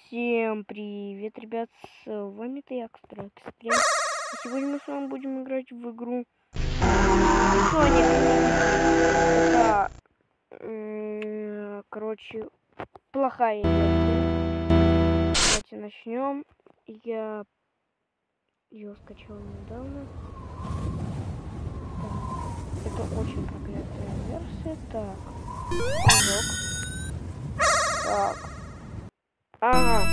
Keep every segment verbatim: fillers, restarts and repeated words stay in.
Всем привет, ребят, с вами Экстра Экстрим. И сегодня мы с вами будем играть в игру Sonic. Это, короче, плохая идея. Давайте начнем. Я ее скачал недавно. Так. Это очень проклятая версия. Так. Прыжок. Так. Ага.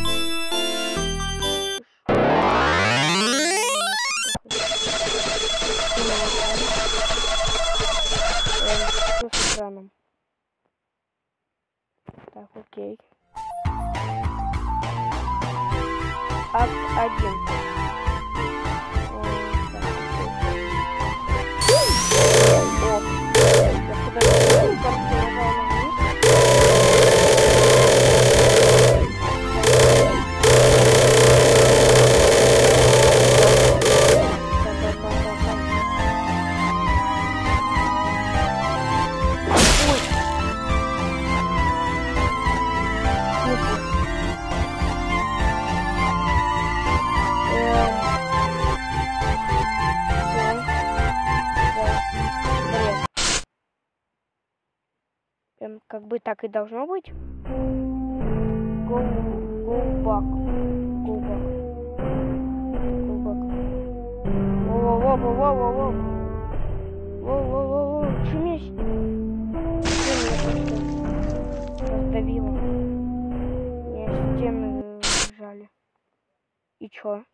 Что с экраном? Так, окей. Акт один. Как бы так и должно быть. Go, go back. Go back. Go back. Во-во-во-во-во-во. Во-во-во-во. Чё меня... Раздавило. Меня стены сжали. И чё?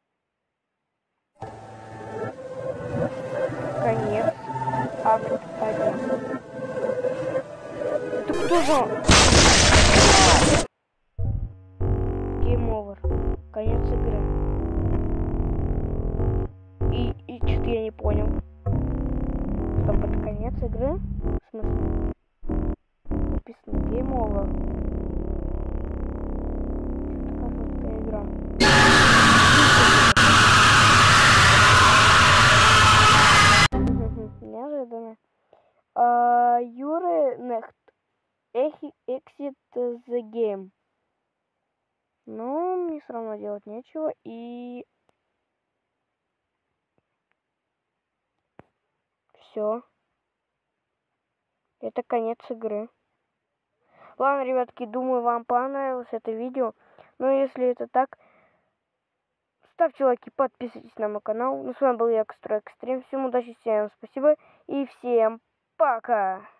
Конец. Акт один. Это кто же? Game over. Конец игры. И, и что-то я не понял. Стоп, это конец игры? В смысле? Написано Game over. Что такая жуткая игра. Неожиданно. Юры Нехт. Exit the game. Но мне все равно делать нечего. И все. Это конец игры. Ладно, ребятки, думаю, вам понравилось это видео. Но если это так, ставьте лайки, подписывайтесь на мой канал. Ну, с вами был я, Экстра Экстрим. Всем удачи, всем спасибо и всем пока.